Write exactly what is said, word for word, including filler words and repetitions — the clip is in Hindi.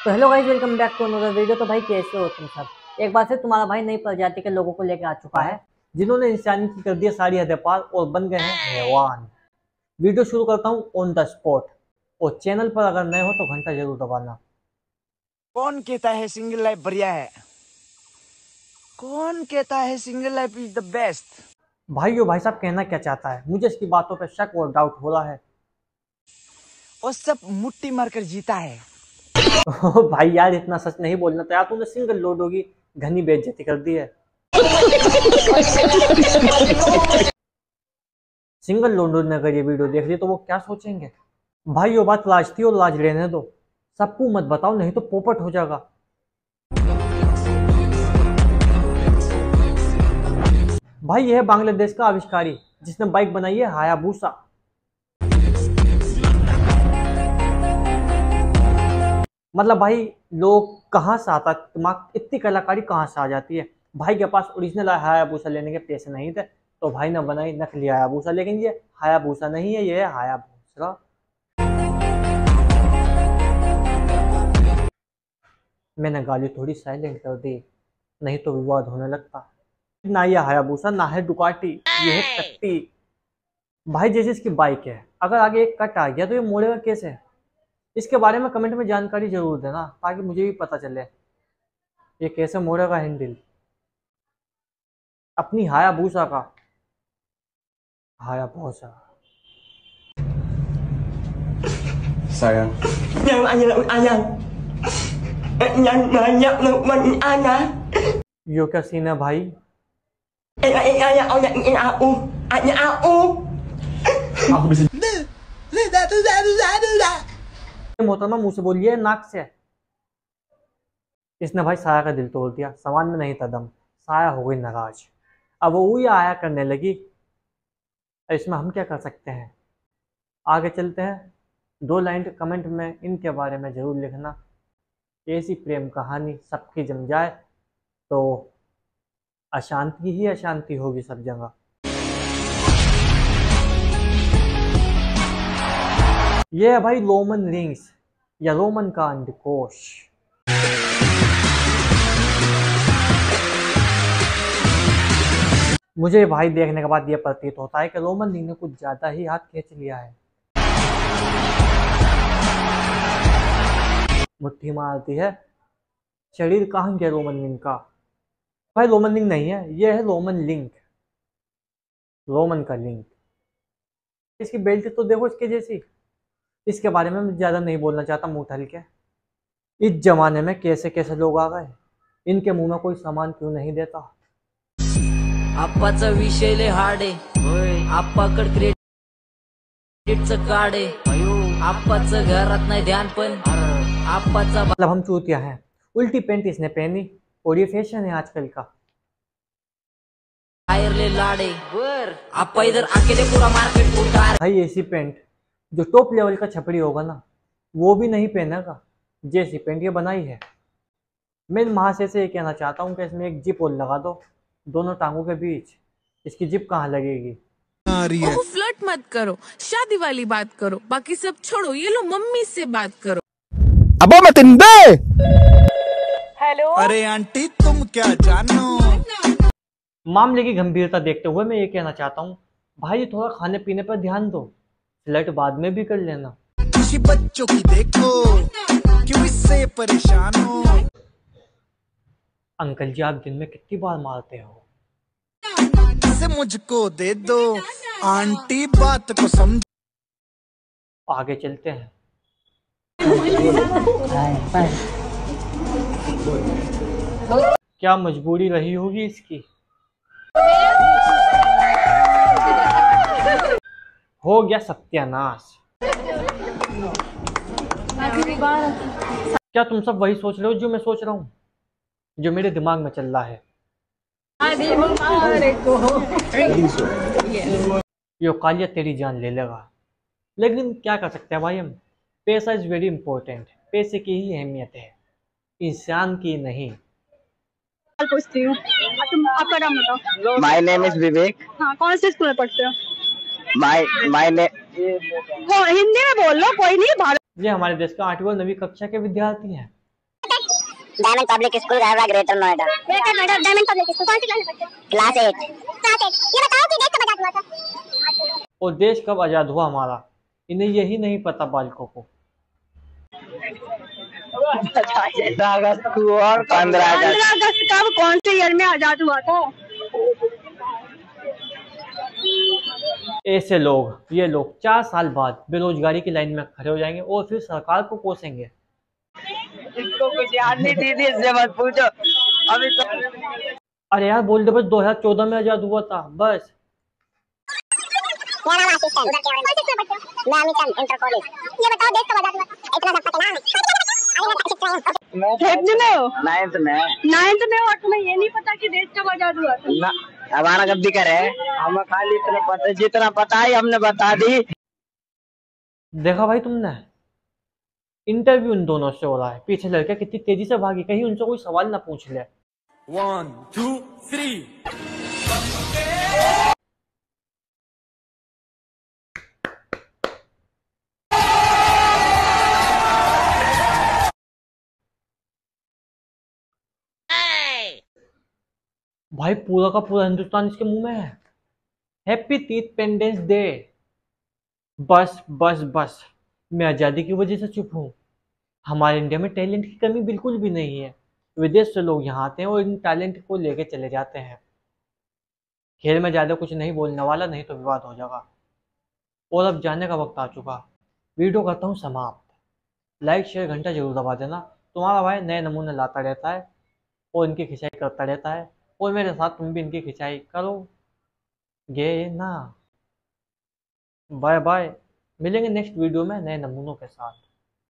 तो hello guys, welcome back to another video. तो भाई कैसे हो तुम सब? एक बार से तुम्हारा भाई नई प्रजाति के लोगों को लेकर आ चुका है जिन्होंने इंसानी की कर दिया सारी हदें पार और बन गए हैं हैवान। वीडियो शुरू करता हूँ ऑन द स्पॉट, और चैनल पर अगर नए हो तो घंटा जरूर दबाना। कौन कहता है सिंगल लाइफ बढ़िया है? कौन कहता है single life is the best? भाई यो भाई साहब कहना क्या चाहता है? मुझे इसकी बातों पर शक और डाउट हो रहा है। और सब मुट्ठी मारकर जीता है। भाई यार इतना सच नहीं बोलना था यार, तूने सिंगल लोडो की घनी बेइज्जती कर दी है। सिंगल लोडो ने अगर ये वीडियो देख ली तो वो क्या सोचेंगे? भाई ये बात लाज थी और लाज लेने दो, सबको मत बताओ नहीं तो पोपट हो जाएगा। भाई यह है बांग्लादेश का आविष्कारी जिसने बाइक बनाई है हायाबुसा। मतलब भाई लोग कहाँ से आता दिमाग, इतनी कलाकारी कहाँ से आ जाती है? भाई के पास ओरिजिनल हायाबुसा लेने के पैसे नहीं थे तो भाई ने बनाई नकली हायाबुसा, लेकिन ये हायाबुसा नहीं है, ये है हायाबुसा। मैंने गाली थोड़ी साइलेंट कर दी, नहीं तो विवाद होने लगता। ना ये हायाबुसा ना है डुकाटी, ये है कट्टी। भाई जैसे इसकी बाइक है, अगर आगे एक कट आ गया तो ये मोड़ेगा कैसे? इसके बारे में कमेंट में जानकारी जरूर देना ताकि मुझे भी पता चले ये कैसे मोड़ेगा हैंडल अपनी हायाबुसा का। Hayabusa Sayang. Yang ayah ayah. Yang banyak lupa ayah. Yo क्या सीन है भाई? Ayah ayah ayah ayah aku. Ayah aku. Aku bisa. मोहतरमा मुंह से बोलिए, नाक से। इसने भाई साया का दिल तोड़ दिया, सामान में नहीं था दम, साया हो गई नाराज। अब वो ही आया करने लगी। इसमें हम क्या कर सकते हैं? आगे चलते हैं। दो लाइन कमेंट में इनके बारे में जरूर लिखना। ऐसी प्रेम कहानी सबकी जम जाए तो अशांति ही अशांति होगी सब जगह। ये है भाई रोमन रिंग्स या रोमन का अंडकोश। मुझे भाई देखने के बाद ये प्रतीत होता है कि रोमन रिंग ने कुछ ज्यादा ही हाथ खींच लिया है। मुट्ठी मारती है, शरीर कहाँ गया रोमन रिंग का? भाई रोमन रिंग नहीं है, ये है रोमन लिंक, रोमन का लिंक। इसकी बेल्ट तो देखो इसके जैसी। इसके बारे में मैं ज़्यादा नहीं बोलना चाहता, मुंह ठल के। इस जमाने में कैसे कैसे लोग आ गए, इनके मुंह में कोई सामान क्यों नहीं देता? आप्पाचा विषय लय हार्ड आहे, आप्पाकड क्रेडिटचं कार्ड आहे, आप्पाचं घरात नाही ध्यान पण आप्पाचा। मतलब हम चूतिया हैं। उल्टी पैंट इसने पहनी और ये फैशन है आजकल का। ले लाडे वर आप्पा इधर अकेले पूरा मार्केट उतार। भाई ऐसी पैंट जो टॉप लेवल का छपड़ी होगा ना वो भी नहीं पहनेगा जैसी पैंट ये बनाई है। मैं महाशय से ये कहना चाहता हूँ कि इसमें एक जिप और लगा दो दोनों टांगों के बीच। इसकी जिप कहाँ लगेगी? फ्लर्ट मत करो, शादी वाली बात करो, बाकी सब छोड़ो। ये लो मम्मी से बात करो। Abo matindi! हेलो, अरे आंटी तुम क्या जानो? मामले की गंभीरता देखते हुए मैं ये कहना चाहता हूँ भाई थोड़ा खाने पीने पर ध्यान दो, फ्लर्ट बाद में भी कर लेना। किसी बच्चों की देखो क्यों इससे परेशान हो? अंकल जी आप दिन में कितनी बार मारते हो? इसे मुझको दे दो, आंटी बात को समझ। आगे चलते हैं। क्या मजबूरी रही होगी इसकी? हो गया सत्यानाश। क्या तुम सब वही सोच रहे हो जो मैं सोच रहा हूँ, जो मेरे दिमाग में चल रहा है? यो कालिया तेरी जान ले लेगा, लेकिन क्या कर सकते हैं भाई हम। पैसा इज वेरी इंपॉर्टेंट, पैसे की ही अहमियत है, इंसान की नहीं। पूछती हूँ, तुम आपका नाम बताओ। My name is Vivek. हाँ, कौन से स्कूल में पढ़ते हो? माय माय ने हिंदी में बोल लो, कोई नहीं। ये हमारे देश का आठवीं और नवीं कक्षा के विद्यार्थी हैं। डायमंड पब्लिक स्कूल गैबरा Greater Noida. Greater Noida Diamond Public School कौन सी क्लास में पढ़ते हो? Class eight. Class eight. ये बताओ कि देश कब आजाद हुआ था? और देश कब आज़ाद हुआ हमारा, इन्हें यही नहीं पता बालकों को। अगस्त और पंद्रह अगस्त। पंद्रह अगस्त कब कौन से ईयर में आजाद हुआ था? ऐसे लोग, ये लोग चार साल बाद बेरोजगारी की लाइन में खड़े हो जाएंगे और फिर सरकार को कोसेंगे। इसको कुछ याद नहीं, दीदी इससे मत पूछो अभी तो। अरे यार बोल दे बस, दो हज़ार चौदह में आजाद हुआ था बस। मेरा नाम आशीष है। उधर क्या हो? मैं अमिचंद इंटर कॉलेज। ये बताओ देश कब आजाद हुआ था? इतना सब पता नाम है। फिफ्थ में हो? नाइन्थ में। नाइन्थ में हो और तुम्हें ये नहीं पता कि देश कब आजाद हुआ था? ना हमारा कब भी करे, हमें खाली इतना पता, जितना पता है हमने बता दी। देखा भाई तुमने, इंटरव्यू इन दोनों से हो रहा है, पीछे लड़के कितनी तेजी से भागी, कहीं उनसे कोई सवाल ना पूछ ले। One two three. भाई पूरा का पूरा हिंदुस्तान इसके मुंह में है। हैप्पी तीथ पेंडेंस डे। बस बस बस, मैं आज़ादी की वजह से चुप हूँ। हमारे इंडिया में टैलेंट की कमी बिल्कुल भी नहीं है। विदेश से लोग यहाँ आते हैं और इन टैलेंट को लेके चले जाते हैं। खेल में ज़्यादा कुछ नहीं बोलने वाला, नहीं तो विवाद हो जाएगा। और अब जाने का वक्त आ चुका। वीडियो करता हूँ समाप्त। लाइक शेयर घंटा जरूर दबा देना। तुम्हारा भाई नए नमूने लाता रहता है और इनकी खिंचाई करता रहता है, और मेरे साथ तुम भी इनकी खिंचाई करोगे ना। बाय बाय, मिलेंगे नेक्स्ट वीडियो में नए नमूनों के साथ।